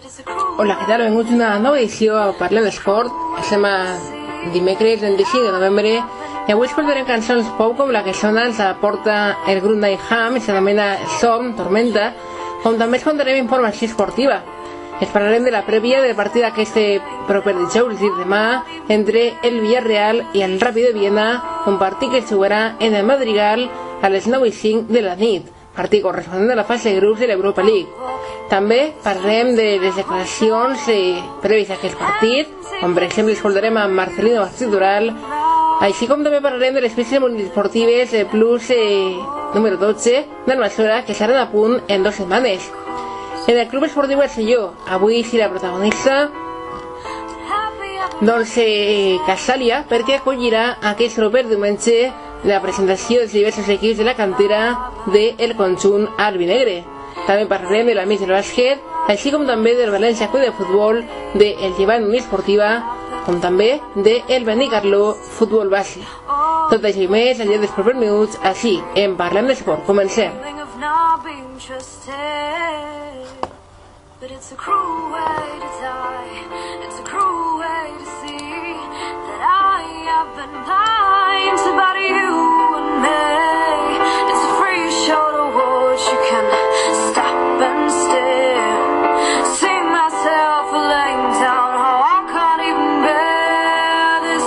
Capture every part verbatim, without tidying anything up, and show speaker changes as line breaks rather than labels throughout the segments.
Hola, què tal? Benvinguts a una nova edició a Parlem d'Esport. Estem a dimecres vint-i-cinc de novembre i avui escoltarem cançons pop com la que sona ens aporta el grup Nightham i s'anomena Storm, Tormenta, com també escoltarem informació esportiva. Es parlarem de la prèvia del partit d'aquest proper dijous, és a dir, demà, entre el Villarreal i el Ràpid de Viena, un partit que es jugarà en el Madrigal a les nou i cinc de la nit, partit corresponent a la fase de grups de l'Europa League. També parlarem de les declaracions eh, prèvies a aquest partit, com per exemple escoltarem a Marcelino Vázquez, així com també parlarem de les pistes multiesportives eh, Plus eh, número dotze d'Almassora, que seran a punt en dues setmanes. En el Club Esportiu Barcelló, avui sí la protagonista, doncs eh, Casàlia, perquè acollirà aquest proper diumenge la presentació dels diversos equips de la cantera del conjunt albinegre. També parlarem de l'Amics del bàsquet, així com també del València Club de Futbol, del Llevant Unió Esportiva, com també del Benicarló Futbol Base. Tot això i més al llarg dels propers minuts, així, en Parlem d'Esport. Comencem. But it's a cruel way to die, it's a cruel way to see that I have been blind to body you and me. It's a free show to watch, you can stop and stare. See myself laying down how I can't even bear this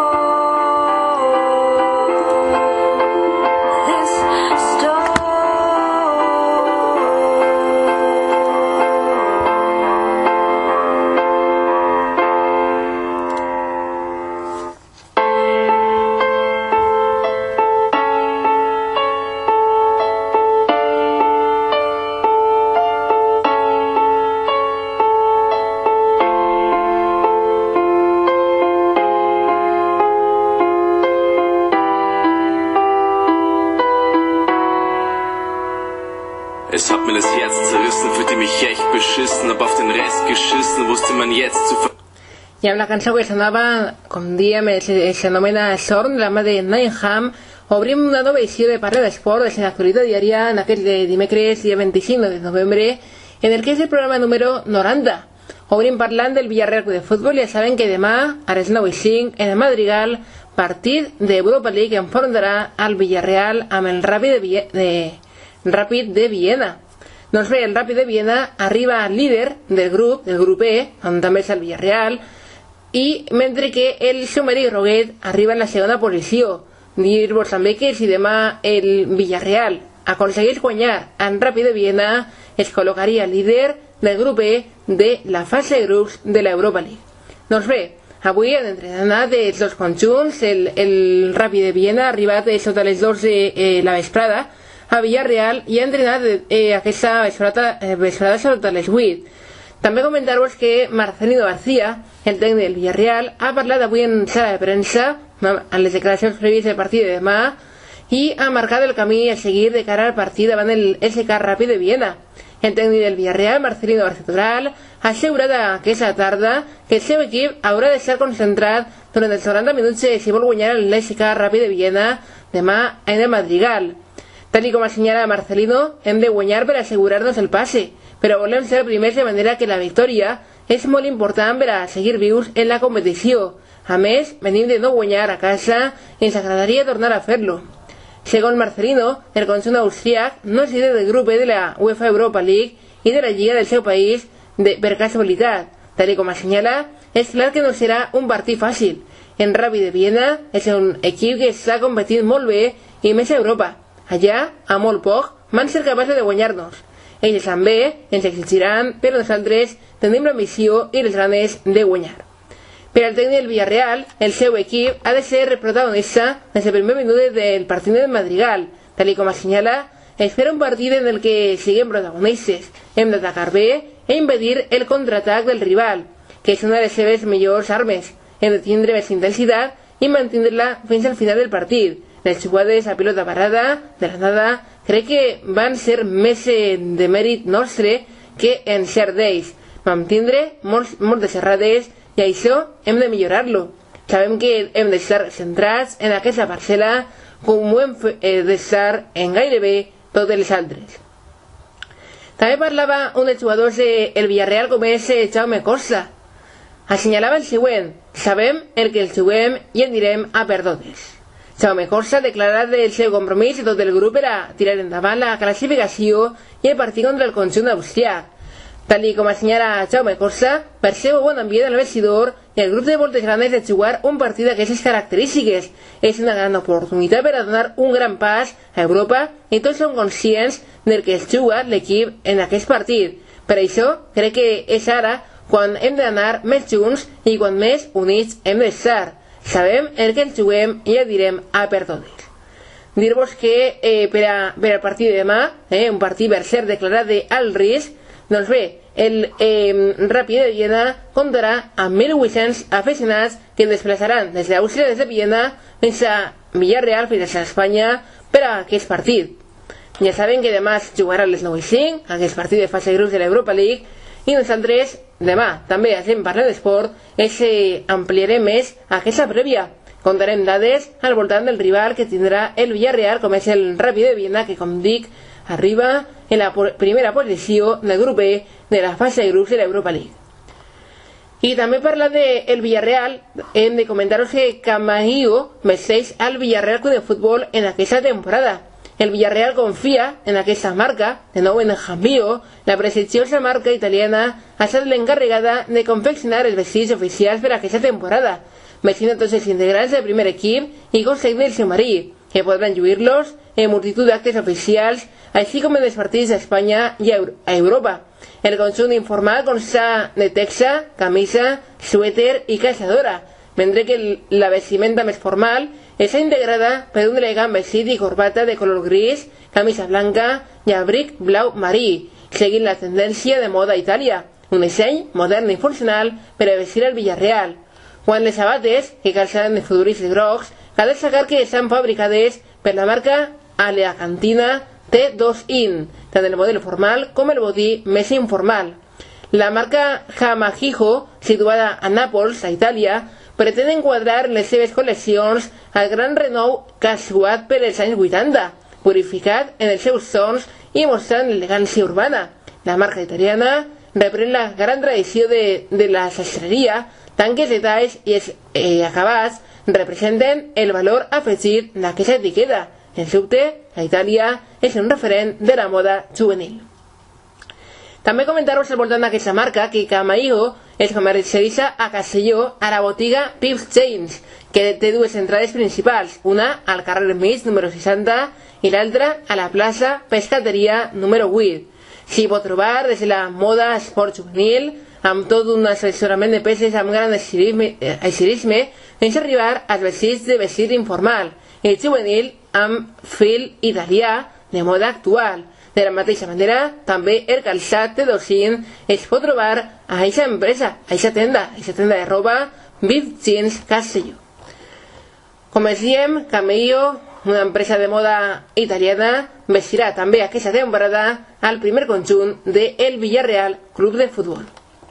storm, this storm.
Es hat mir das Herz zerrissen, fühlte mich echt beschissen, hab auf den Rest geschissen, wusste man jetzt zu ver...
I amb la cançó que sonava, com diem, s'anomena Storm, de la mà de Nightham, obrim una nova edició de Parlem d'Esport, de l'actualitat diària, en aquest dimecres, dia vint-i-cinc de novembre, en el que és el programa número noranta. Obrim parlant del Villarreal Club de Futbol, ja saben que demà, a les nou i cinc, en el Madrigal, partit d'Europa League que enfrontarà al Villarreal amb el Ràpid de, Vie de Ràpid de Viena. Doncs bé, el Ràpid de Viena arriba al líder del grup, del grup E, on també és el Villarreal, i mentre que el submarí Roguet arriba en la segona posició. Dir-vos també que si demà el Villarreal aconsegueix guanyar en Ràpid de Viena, es col·locaria líder del grup E de la fase de grups de l'Europa League. Doncs bé, avui han entrenat els dos conjunts, el, el Ràpid de Viena ha arribat sota les dotze eh, la vesprada a Villarreal i ha entrenat eh, aquesta vesprada, eh, vesprada sota les vuit. També comentar-vos que Marcelino García, el tècnic del Villarreal, ha parlat avui en sala de premsa, en les declaracions prèvies del partit de demà, i ha marcat el camí a seguir de cara al partit davant el S K Ràpid de Viena. El tècnic del Villarreal, Marcelino García, ha assegurat aquesta tarda que el seu equip haurà d'estar concentrat durant els noranta minuts si vol guanyar l'S K Ràpid de Viena demà en el Madrigal. Tal com assenyala Marcelino, hem de guanyar per assegurar-nos el passe, però volem ser primers de manera que la victòria és molt important per a seguir vius en la competició. A més, venim de no guanyar a casa i ens agradaria tornar a fer-lo. Segons Marcelino, el conjunt austríac no és líder del grup E de la UEFA Europa League i de la Lliga del seu país de, per casualitat. Tal com assenyala, és clar que no serà un partit fàcil. En Ràpid de Viena és un equip que està competint molt bé i més a Europa. Allà, a molt poc, van ser capaços de guanyar-nos. Ells també ens exigiran, però nosaltres tenim la missió i les ganes de guanyar. Per al tècnic del Villarreal, el seu equip ha de ser protagonista des del primer minut del partit del Madrigal. Tal com assenyala, espera un partit en el que siguem protagonistes. Hem d'atacar bé i impedir el contraatac del rival, que és una de les seves millors armes. Hem de tindre més intensitat i mantindre-la fins al final del partit. Les jugades a pilota parada, de la nada, crec que van ser més de mèrit nostre que en cert d'ells. Vam tindre molts, moltes errades i això hem de millorar-lo. Sabem que hem d'estar centrats en aquesta parcel·la com ho hem d'estar en gairebé totes les altres. També parlava un dels jugadors del Villarreal com és Jaume Costa. Assenyalava el següent: sabem el que els juguem i en direm a per totes. Jaume Costa ha declarat el seu compromís de tot el grup per a tirar endavant la classificació i el partit contra el conjunt austrià. Tal com assenyala Jaume Costa, perceu bon ambient al vestidor i el grup de voltes grandes de jugar un partit d'aquestes característiques. És una gran oportunitat per a donar un gran pas a Europa i tots són conscients del que es juga l'equip en aquest partit. Per això, crec que és ara quan hem d'anar més junts i quan més units hem d'estar. Sabem el que ens juguem i ja direm a per totes. Dir-vos que eh, per, a, per al partit de demà, eh, un partit per ser declarat d'alt risc, doncs bé, el eh, Rapid de Viena comptarà amb mil vuit-cents aficionats que desplaçaran des d'Àustria, des de Viena, fins a Villarreal, fins a Espanya, per a aquest partit. Ja saben que demà es jugarà a les nou i cinc, aquest partit de fase de grups de l'Europa League, i nosaltres demà també estem parlant d'esport, és eh, ampliarem més aquesta prèvia. Contarem dades al voltant del rival que tindrà el Villarreal, com és el Rapid de Viena, que com dic, arriba en la primera posició del grup E de la fase de grups de l'Europa League. I també parlant del Villarreal, hem de comentaros que Camaillo vesteix al Villarreal Club de Futbol en aquesta temporada. El Villarreal confia en aquesta marca, de nou en Jamillo, la prestigiosa marca italiana ha estat l'encarregada de confeccionar els vestits oficials per a aquesta temporada, vestint a tots els integrants del primer equip i consell del seu marí, que podran lluir-los en multitud d'actes oficials, així com en els partits d'Espanya i a Europa. El conjunt informal consta de texa, camisa, suèter i caçadora, mentre que la vestimenta més formal està integrada per un elegant vestit i corbata de color gris, camisa blanca i abric blau marí, seguint la tendència de moda a Itàlia, un disseny modern i funcional per a vestir el Villarreal. Quan les sabates, que calçaran de futbolistes grocs, cal destacar que estan fabricades per la marca Aleacantina T dos in, tant el model formal com el botí més informal. La marca Hamahijo, situada a Nàpols, a Itàlia, pretén enquadrar en les seves col·leccions el gran renou casuat per els anys vuitanta, purificat en els seus tons i mostrant elegància urbana. La marca italiana reprèn la gran tradició de, de la sastreria, tant que els detalls i els eh, acabats representen el valor afegit d'aquesta etiqueta. En subte, a Itàlia és un referent de la moda juvenil. També comentar-vos al voltant d'aquesta marca que Camaillo es comercialitza a Castelló a la botiga Pips Chains, que té dues entrades principals, una al carrer Mig número seixanta i l'altra a la plaça Pescateria número vuit. S'hi pot trobar des de la moda esport juvenil, amb tot un assessorament de peces amb gran estilisme, fins a arribar als vestits de vestit informal, i juvenil amb fil italià de moda actual. De la mateixa manera, també el calçat de docint es pot trobar a aquesta empresa, a aquesta tenda, a aquesta tenda de roba Pips Chains Castelló. Com els diem, Camaillo, una empresa de moda italiana, vestirà també aquesta temporada al primer conjunt del Villarreal Club de Futbol.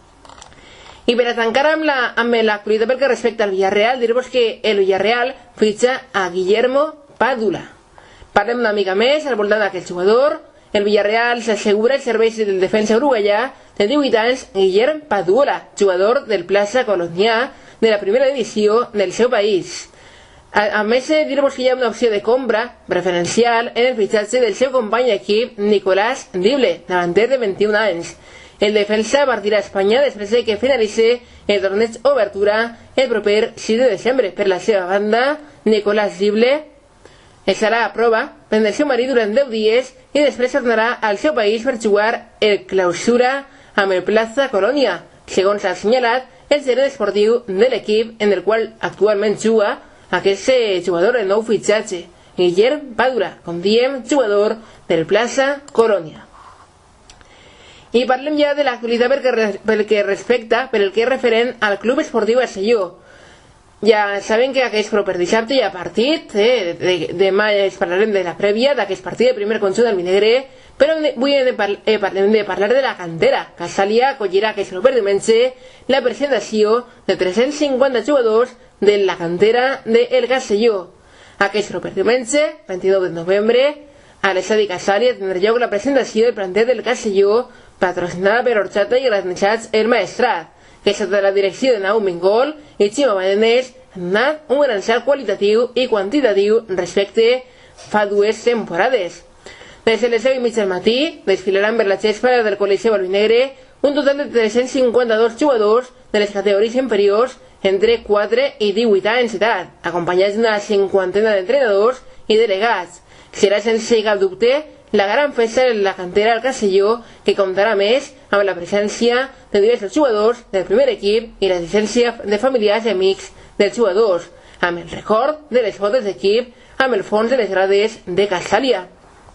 I per a tancar amb l'actualitat pel que respecta al Villarreal, dir-vos que el Villarreal fitxa a Guillermo Padula. Parlem una mica més al voltant d'aquest jugador. El Villarreal s'assegura els serveis del defensa uruguaià de divuit anys, Guillermo Padula, jugador del Plaza Colonia de la primera divisió del seu país. A, a més, dir-vos que hi ha una opció de compra preferencial en el fitxatge del seu company d'equip Nicolás Dible, davanter de vint-i-un anys. El defensa partirà a Espanya després de que finalitzi el torneig Obertura el proper sis de desembre. Per la seva banda, Nicolás Dible estarà a prova prendre el seu marit durant deu dies i després tornarà al seu país per jugar el clausura amb el Plaza Colonia, segons ha assenyalat el gerent esportiu de l'equip en el qual actualment juga aquest jugador de nou fitxatge, Guillermo Padula, com diem, jugador del Plaza Colonia. I parlem ja de l'actualitat pel que respecta, per el que és referent al Club Esportiu Castelló. Ja saben que aquest proper dissabte hi ha partit, eh? de, de, demà es parlarem de la prèvia d'aquest partit de primer conjunt del Minegre, però avui hem de, par eh, parlem de parlar de la cantera. Casalia acollirà aquest proper diumenge la presentació de tres-cents cinquanta jugadors de la cantera del Castelló. Aquest proper diumenge, vint-i-nou de novembre, a l'estadi Casàlia tindrà lloc la presentació del planter del Castelló, patrocinada per Horchata i organitzats El Maestrat, que sota la direcció de Nau Mingol i Ximo Badenés han donat un gran salt qualitatiu i quantitatiu respecte fa dues temporades. Des de les deu i mig del matí desfilaran per la gespa del Col·legi Balbinegre un total de tres-cents cinquanta-dos jugadors de les categories inferiors entre quatre i divuit anys d'edat, acompanyats d'una cinquantena d'entrenadors i delegats. Serà sense cap dubte la gran festa de la cantera del Castelló, que comptarà més amb la presència de diversos jugadors del primer equip i l'assistència de familiars i amics dels jugadors, amb el record de les fotos d'equip amb el fons de les grades de Casàlia.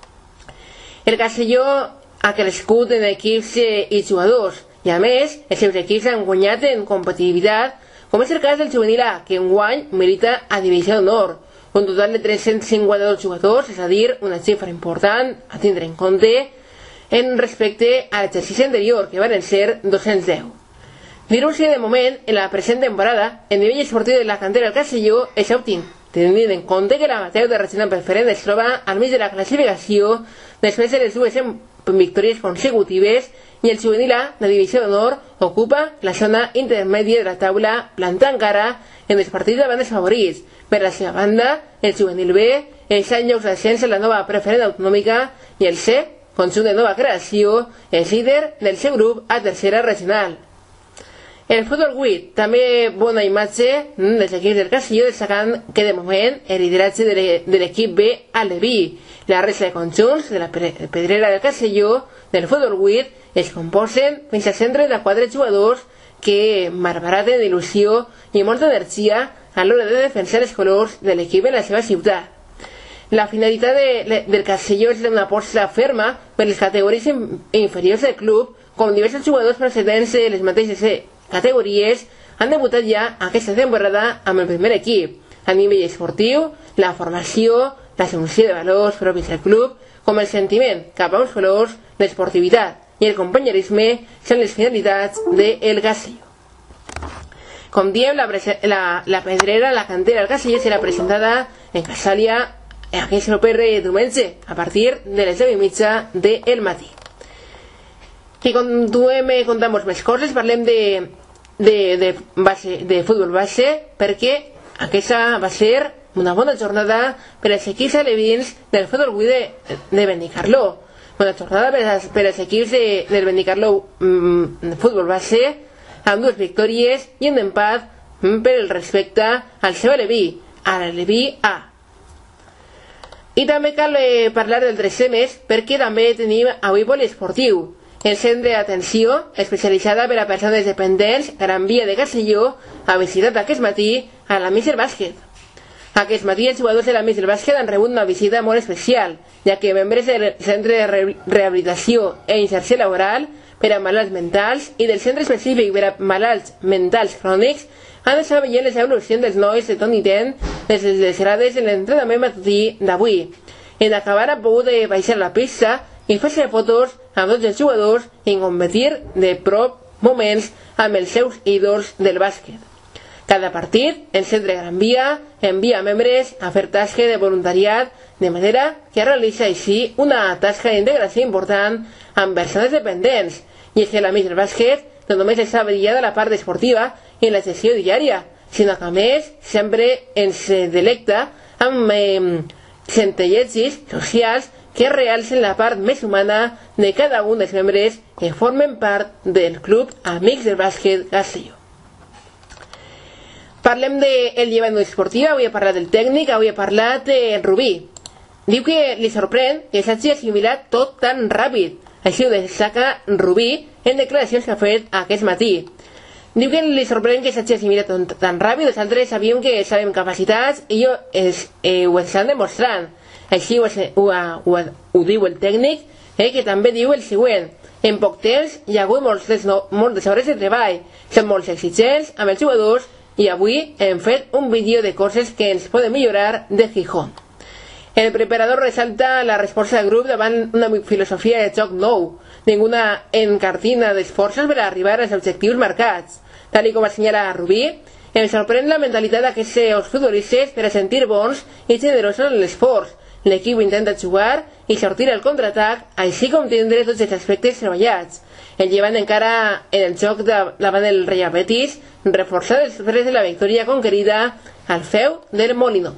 El Castelló ha crescut en equips i jugadors, i a més els seus equips han guanyat en competitivitat, com és el cas del juvenil A, que enguany milita a Divisió d'Honor, un total de tres-cents cinquanta-dos jugadors, és a dir, una xifra important a tindre en compte en respecte a l'exercici anterior, que van ser dos-cents deu. Dir-vos que de moment, en la present temporada, el nivell esportiu de la cantera del Castelló és òptim, tenint en compte que l'amateur de regional preferent es troba al mig de la classificació després de les dues victòries consecutives i el juvenil A de Divisió d'Honor ocupa la zona intermèdia de la taula, plantant cara en els partits davant dels favorits. Per la seva banda, el juvenil B és en llocs d'ascens en la nova preferent autonòmica i el C, conjunt de nova creació, és líder del seu grup a tercera regional. El futbol vuit, també bona imatge dels equips del Castelló, destacant que de moment el lideratge de l'equip B a Leví. La resta de conjunts de la pedrera del Castelló del futbol vuit es composen fins al centre de quatre jugadors que malbaraten il·lusió i molta energia a l'hora de defensar els colors de l'equip en la seva ciutat. La finalitat de, del Castelló és una aposta ferma per les categories inferiors del club, com diversos jugadors procedents de les mateixes categories han debutat ja aquesta temporada amb el primer equip. A nivell esportiu, la formació, l'assumpció de valors propis del club, com el sentiment cap a uns colors, l'esportivitat i el companyerisme són les finalitats del Castelló. Com diem, la, la, la pedrera, la cantera del Castelló serà presentada en Casàlia aquest proper diumenge a partir de les deu i mitja del matí. I continuem contant-vos més coses, parlem de, de, de, base, de futbol base, perquè aquesta va ser una bona jornada per als equips alevins del futbol vuit de, de Benicarló. Bona jornada per als, per als equips de, del Benicarló mm, futbol base, amb dues victòries i un empat mm, per el respecte al seu aleví, a l'aleví A. I també cal eh, parlar del tres més, perquè també tenim avui poliesportiu. El centre d'atenció especialitzada per a persones dependents Gran Via de Castelló ha visitat aquest matí a la Míser Bàsquet. Aquest matí els jugadors de la Míser Bàsquet han rebut una visita molt especial, ja que membres del Centre de Rehabilitació e Inserció Laboral per a malalts mentals i del Centre Específic per a malalts mentals crònics han estat veient les evolucions dels nois de tot i ten des de les grades de l'entrenament matutí d'avui. En acabar han pogut baixar la pista i fer-se fotos amb tots els jugadors i competir de prop moments amb els seus ídols del bàsquet. Cada partit, el Centre Gran Via envia membres a fer tasca de voluntariat, de manera que realitza així una tasca d'integració important amb persones dependents. I és que la Míser Bàsquet no només està brillada la part esportiva i la gestió diària, sinó que a més sempre ens delecta amb eh, centelletges socials que realcen la part més humana de cada un dels membres que formen part del club Amics del Bàsquet Castelló. Parlem del llevant esportiu, avui he parlat del tècnic, avui he parlat de Rubí. Diu que li sorprèn que s'hagi assimilat tot tan ràpid. Així ho destaca Rubí en declaracions que ha fet aquest matí. Diu que li sorprèn que s'hagi assimilat tot tan ràpid, nosaltres sabíem que sabem capacitats i jo es, eh, ho estan demostrant. Així ho, ho, ho, ho diu el tècnic, eh, que també diu el següent: en poc temps hi ha hagut moltes, no, moltes hores de treball, som molt exigents amb els jugadors i avui hem fet un vídeo de coses que ens poden millorar de Gijón. El preparador resalta la resposta del grup davant una filosofia de joc nou, ninguna encartina d'esforços per arribar als objectius marcats. Tal com assenyala Rubí, em sorprèn la mentalitat d'aquests futbolistes per a sentir bons i generosos en l'esforç, l'equip intenta jugar i sortir al contraatac, així com tindre tots els aspectes treballats. El Llevant encara en el joc de davant del Real Betis, reforçat després de la victòria conquerida al feu del Molino.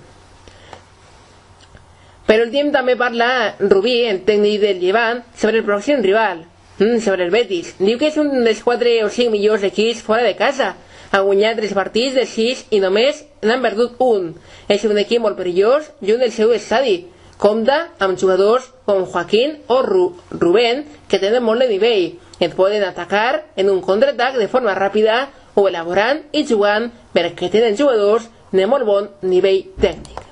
Per últim també parla Rubí, el tècnic del Llevant, sobre el pròxim rival, mm, sobre el Betis. Diu que és un dels quatre o cinc millors equips fora de casa. Ha guanyat tres partits de sis i només n'han perdut un. És un equip molt perillós lluny del seu estadi. Compta amb jugadors com Joaquín o Ru Rubén que tenen molt de nivell. Et poden atacar en un contraatac de forma ràpida o elaborant i jugant perquè tenen jugadors de molt bon nivell tècnic.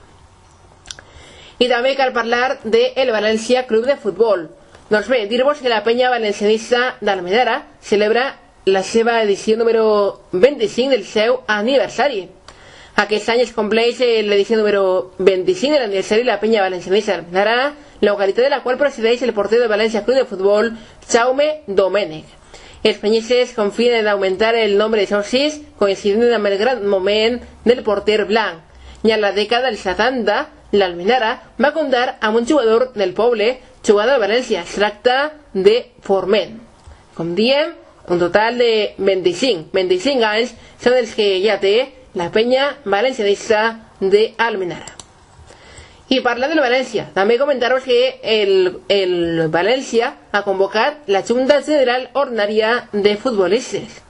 I també cal parlar del València Club de Futbol. Doncs bé, dir-vos que la penya valencianista d'Almenara celebra la seva edició número vint-i-cinc del seu aniversari. Aquest any es compleix l'edició número vint-i-cinc de l'aniversari de la penya valencianista d'Almenara, localitat de la qual procedeix el porter del València Club de Futbol, Jaume Domènech. Els penyistes confien en augmentar el nombre de socis coincidint amb el gran moment del porter blanc. I en la dècada dels setanta, l'Almenara va comptar amb un jugador del poble jugador de València. Es tracta de Forment. Com diem, un total de vint-i-cinc. vint-i-cinc anys són els que ja té la penya valencianista d'Almenara. I parlant del València, també comentar-vos que el, el València ha convocat la Junta General Ordinària de Futbolistes.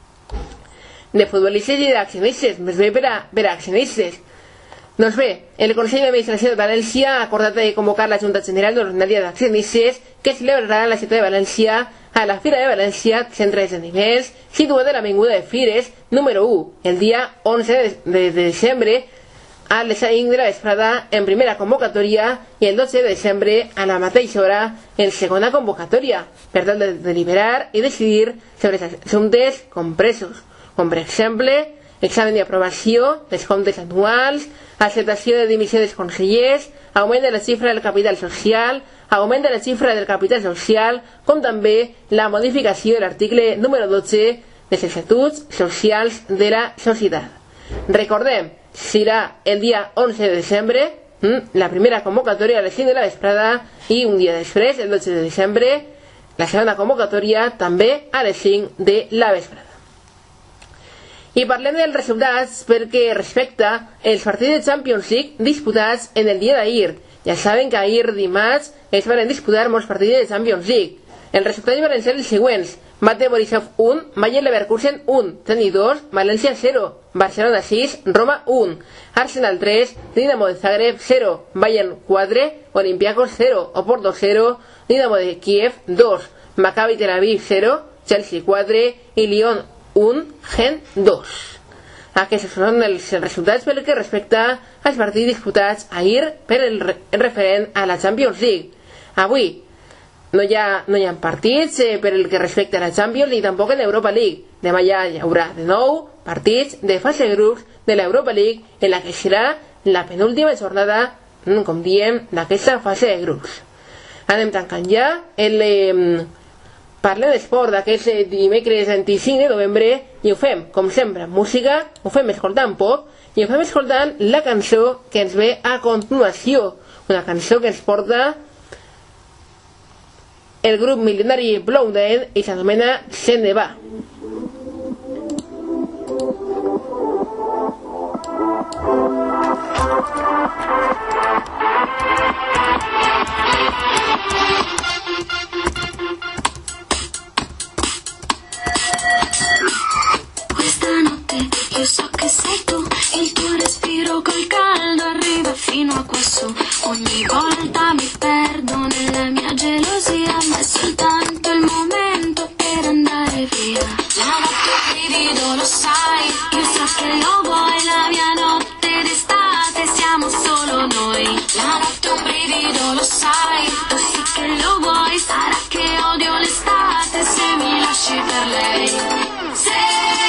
De futbolistes i d'accionistes, més bé per a, per a accionistes. Doncs bé, el Consell d'Administració de València ha acordat de convocar la Junta General Ordinària d'Accionistes que celebrarà a la ciutat de València a la Fira de València, centre d'esdeveniments, situada a l'Avinguda de Fires, número u, el dia onze de desembre, a les cinc de la vesprada en primera convocatòria i el dotze de desembre a la mateixa hora en segona convocatòria, per tal de deliberar i decidir sobre els assumptes compresos, com per exemple examen d'aprovació dels comptes anuals, acceptació de dimissió dels consellers, augment de la xifra del capital social, augment de la xifra del capital social, com també la modificació de l'article número dotze dels estatuts socials de la societat. Recordem, serà el dia onze de desembre, la primera convocatòria a les cinc de la vesprada i un dia després, el dotze de desembre, la segona convocatòria també a les cinc de la vesprada. I parlem dels resultats perquè respecta els partits de Champions League disputats en el dia d'ahir. Ja saben que ahir dimarts es van disputar molts partits de Champions League. Els resultats van ser els següents: Bate Borisov un, Bayer Leverkusen un, Zenit dos, València zero, Barcelona sis, Roma un, Arsenal tres, Dinamo de Zagreb zero, Bayern quatre, Olympiacos zero, Oporto zero, Dinamo de Kiev dos, Maccabi Tel Aviv zero, Chelsea quatre i Lyon un, Gent dos. Aquests són els resultats pel que respecta als partits disputats ahir per el, re el referent a la Champions League. Avui no hi ha, no hi ha partits eh, per el que respecta a la Champions ni tampoc en l'Europa League. Demà ja hi haurà de nou partits de fase de grups de l'Europa League en la que serà la penúltima jornada, com diem, d'aquesta fase de grups. Anem tancant ja el... Eh, Parlem d'esport d'aquest dimecres vint-i-cinc de novembre i ho fem, com sempre, amb música, ho fem escoltant pop i ho fem escoltant la cançó que ens ve a continuació, una cançó que ens porta el grup milionari Blondin i s'anomena Se ne va.
Io so che sei tu, il tuo respiro col caldo arriva fino a quassù. Ogni volta mi perdo nella mia gelosia, ma è soltanto il momento per andare via. La notte brivido, lo sai, io so che lo vuoi, la mia notte d'estate siamo solo noi. La notte un brivido, lo sai, tu sì che lo vuoi, sarà che odio l'estate se mi lasci per lei. Se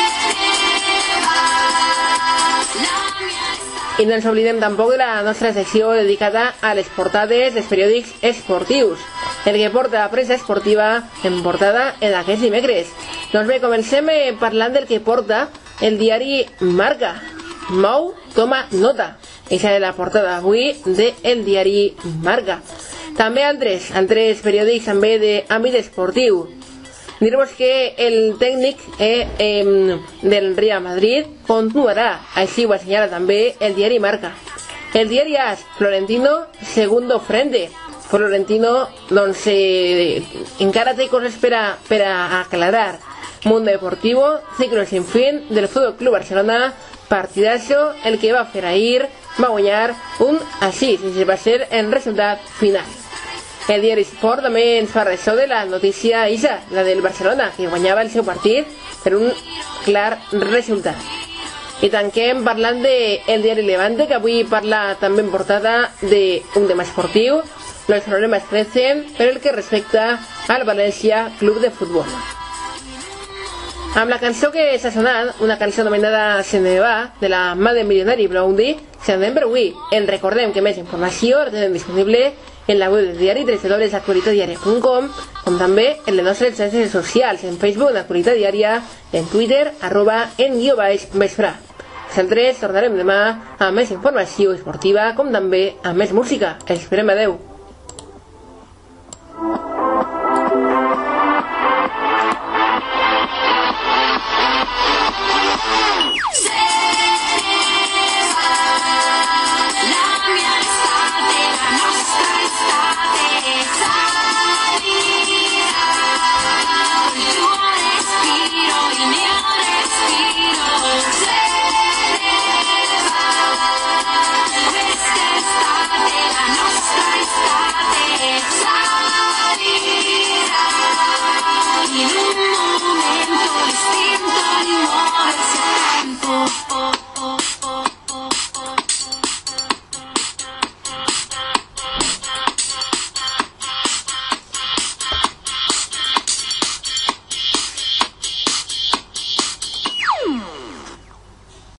I no ens oblidem tampoc de la nostra secció dedicada a les portades dels periòdics esportius, el que porta la premsa esportiva en portada en aquests dimecres. Doncs bé, comencem parlant del que porta el diari Marca. Mou toma nota. Eixa és la portada avui de El Diari Marca. També altres, altres periòdics també d'àmbit esportiu. Dir-vos que el tècnic eh, eh, del Real Madrid continuarà, així ho assenyala també el diari Marca. El diari A S, Florentino, segundo frente. Florentino, doncs, eh, encara té coses per a, per a aclarar. Mundo Deportivo, ciclo sin fin del Fútbol Club Barcelona, partidazo, el que va fer ahir, va guanyar un a sis, i va ser el resultat final. El diari Sport també ens fa ressò de la notícia Isa, la del Barcelona, que guanyava el seu partit per un clar resultat. I tanquem parlant de el diari Levante, que avui parla també en portada d'un tema esportiu. Los problemas crecen per el que respecta al València Club de Futbol. Amb la cançó que s'ha sonat, una cançó anomenada Se me va, de la mà de Milionari Blondie, se n'anem per avui. En recordem que més informació la tenen disponible en la web del diari w w w punt actualitat diària punt com, com també en les nostres xarxes socials, en Facebook, Actualitat Diària, en Twitter, arroba en guió baix vespre. Nosaltres tornarem demà amb més informació esportiva, com també amb més música. Esperem, adeu.